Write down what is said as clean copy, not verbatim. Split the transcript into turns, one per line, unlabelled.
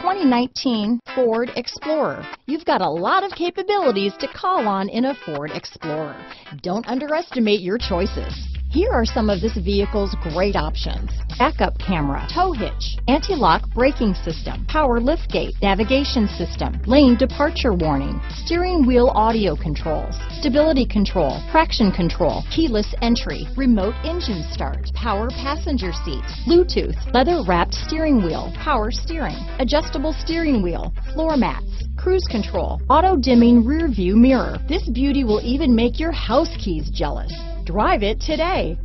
2019 Ford Explorer. You've got a lot of capabilities to call on in a Ford Explorer. Don't underestimate your choices. Here are some of this vehicle's great options: backup camera, tow hitch, anti-lock braking system, power liftgate, navigation system, lane departure warning, steering wheel audio controls, stability control, traction control, keyless entry, remote engine start, power passenger seat, Bluetooth, leather-wrapped steering wheel, power steering, adjustable steering wheel, floor mats, cruise control, auto-dimming rear view mirror. This beauty will even make your house keys jealous. Drive it today.